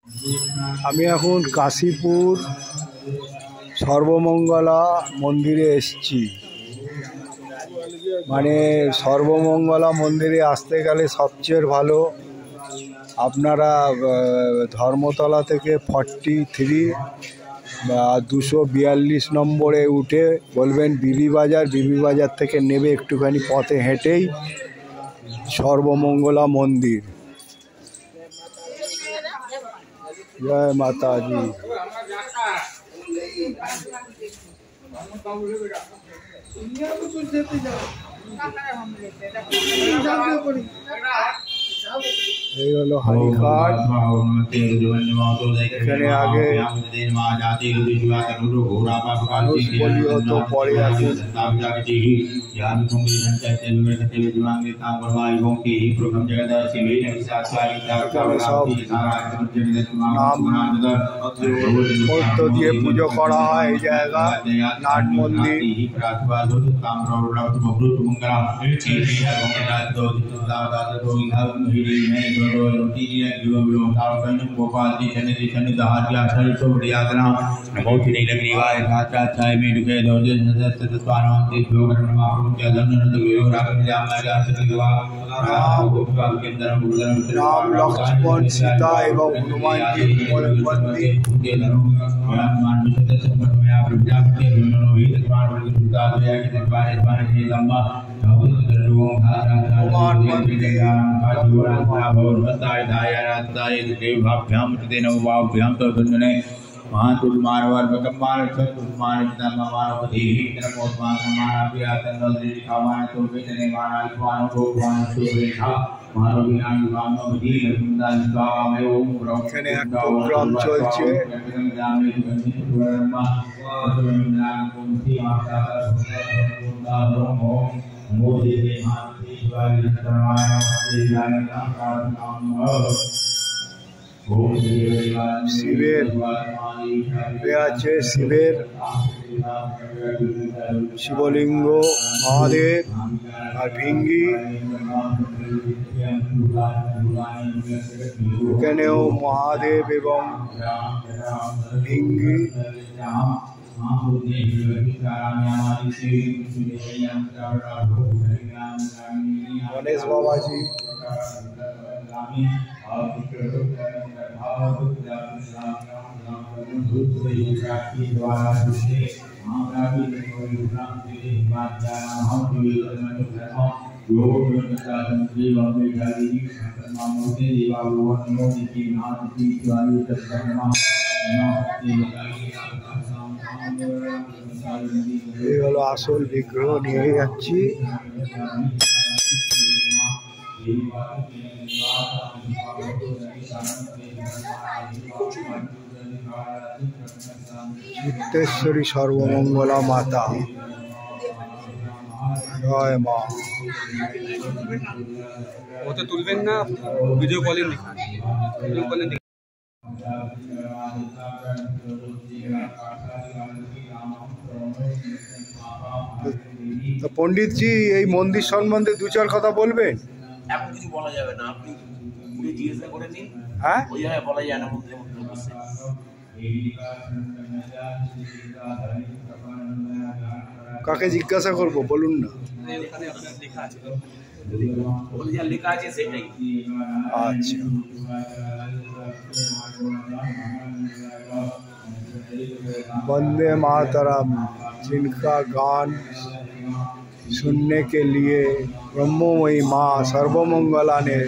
আমি এখন কাশীপুর সর্বমঙ্গলা মন্দিরে এসেছি। মানে সর্বমঙ্গলা মন্দিরে আসতে গেলে সবচেয়ে ভালো আপনারা ধর্মতলা থেকে 43 বা 242 নম্বরে উঠে বলবেন বিবি বাজার থেকে নেবে একটুখানি পথে হেঁটেই সর্বমঙ্গলা মন্দির। জয় মাতা दी। এই হলো হরিঘাট। এখানে আগে মানুষ বলি হতো, পরে এখন সব নাম মধ্য দিয়ে পুজো করা হয়। এই জায়গা নাট মন্দির। राम लक्ष्मण सीता एवं हनुमान जी मंदिर। এখানে এক প্রোগ্রাম চলছে। শিবের আছে, শিবের শিবলিঙ্গ মহাদেব আর ভিঙ্গি। এখানেও মহাদেব এবং ভিঙ্গি। गणेश बाबा जी। এই হলো আসল বিগ্রহ নিয়ে যাচ্ছি। চিত্তেশ্বরী সর্বমঙ্গলা মাতা। জয় মা। ওতে তুলবেন না, ভিডিও কলে তো पंडित जी এই মন্দির সম্বন্ধে দু চার কথা বলবেন। এখন কিছু বলা যাবে না, আপনি পুরো জিজ্ঞাসা করে নিন। হ্যাঁ, ওই জায়গায় বলা যায় না মন্দিরের মধ্যে বসে। কাকে জিজ্ঞাসা করব বলুন না। এখানে আপনার লেখা আছে, ওই যা লেখা আছে সেটাই। अच्छा, वंदे मातरम, जिनका गान सुनने के लिए ब्रह्ममयी माँ सर्वमंगला ने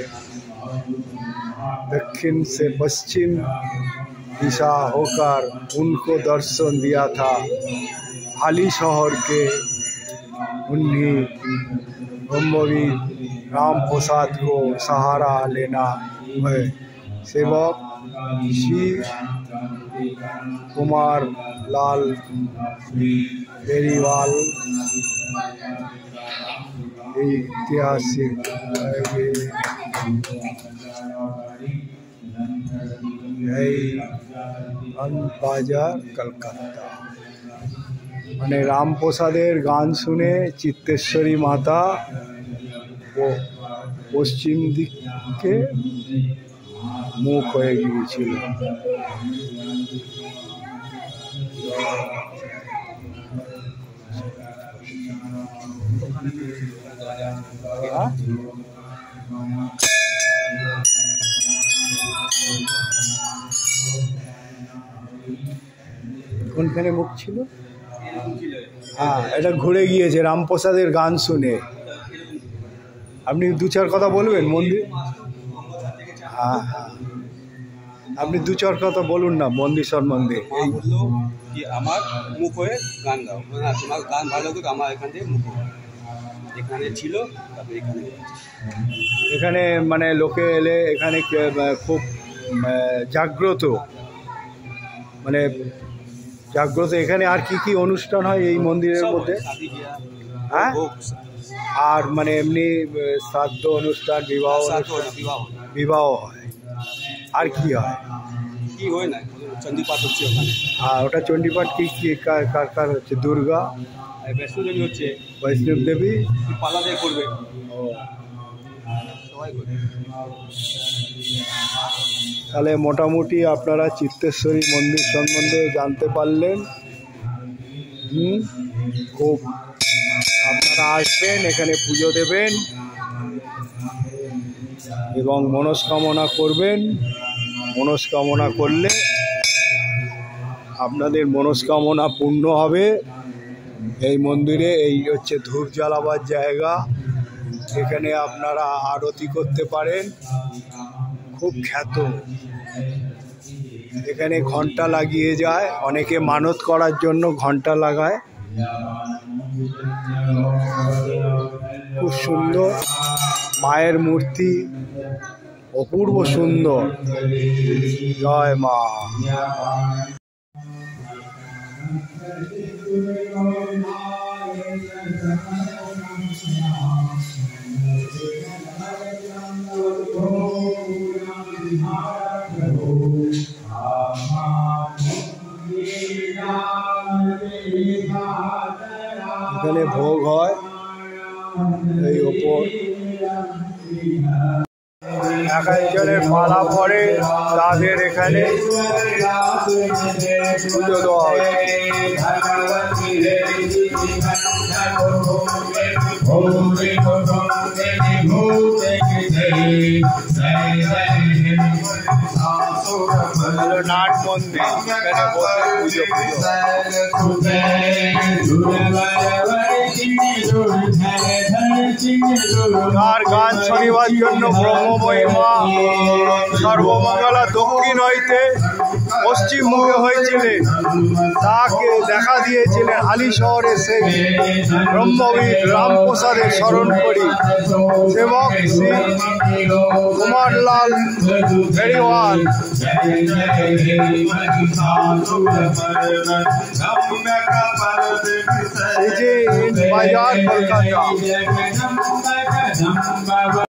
दक्षिण से पश्चिम दिशा होकर उनको दर्शन दिया था। हाली शहर के उन्हीं ब्रह्मवीर राम प्रसाद को सहारा लेना है। सेवक श्री कुमार लाल बेरीवाल ऐतिहासिक बाजार कलकत्ता। মানে রামপ্রসাদের গান শুনে চিত্তেশ্বরী মাতা ও পশ্চিম দিকে মুখ হয়ে গিয়েছিল। কোনখানে মুখ ছিল? হ্যাঁ, এটা ঘুরে গিয়েছে রামপ্রসাদের গান শুনে। আপনি দু চার কথা বলবেন মন্দির? হ্যাঁ হ্যাঁ, আপনি দু চার কথা বলুন না মন্দির সম্বন্ধে। মা বললো কি আমার মুখ হয়ে গান গাও, না তোমার গান ভালো তো আমার এখান থেকে মুখ এখানে ছিল, তারপরে এখানে এখানে মানে লোকে এলে এখানে খুব জাগ্রত, মানে জাগ্রত। এখানে আর কি কি অনুষ্ঠান হয় এই মন্দিরের মধ্যে? হ্যাঁ, আর মানে এমনি শ্রাদ্ধ অনুষ্ঠান, বিবাহ বিবাহ হয়, আর কি হয়? কি হয় না, চণ্ডীপাঠ হচ্ছে ওখানে। আর ওটা চণ্ডীপাঠ কি কি কার কার হচ্ছে? দুর্গা, বৈষ্ণব দেবী হচ্ছে, বৈষ্ণব দেবী পালাতে করবে, ও সবাই করবে। তাহলে মোটামুটি আপনারা চিত্তেশ্বরী মন্দির সম্বন্ধে জানতে পারলেন। খুব আপনারা আসবেন, এখানে পুজো দেবেন এবং মনস্কামনা করবেন। মনস্কামনা করলে আপনাদের মনস্কামনা পূর্ণ হবে। এই মন্দিরে এই হচ্ছে ধূপ জ্বালাবার জায়গা, এখানে আপনারা আরতি করতে পারেন, খুব খ্যাত। এখানে ঘন্টা লাগিয়ে যায়, অনেকে মানত করার জন্য ঘন্টা লাগায়। খুব সুন্দর মায়ের মূর্তি, অপূর্ব সুন্দর। জয় মা। এখানে ভোগ হয় এই ওপর, এক একজনের মালা পরে তাদের এখানে পুজো দেওয়া হয়। নাট মন্দির, এখানে বসে পুজো তার গান শনিবার জন্য ব্রহ্মময়ী মা সর্বমঙ্গলা দক্ষিণ হইতে পশ্চিম মুখে হয়েছিলেন, তাকে দেখা দিয়েছিলেন হালি শহরে। সেই ব্রহ্মবীর রামপ্রসাদের স্মরণ করি। সেবক শ্রী কুমারলাল ভেরিওয়াল। বাজার, কলকাতা।